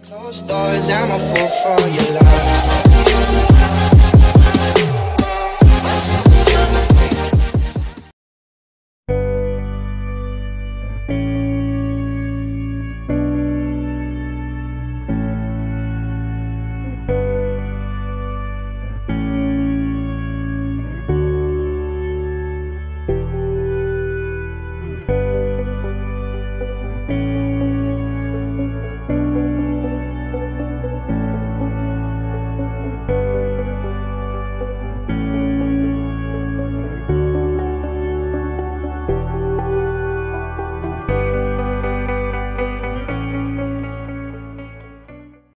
Closed doors, I'm a fool for your love.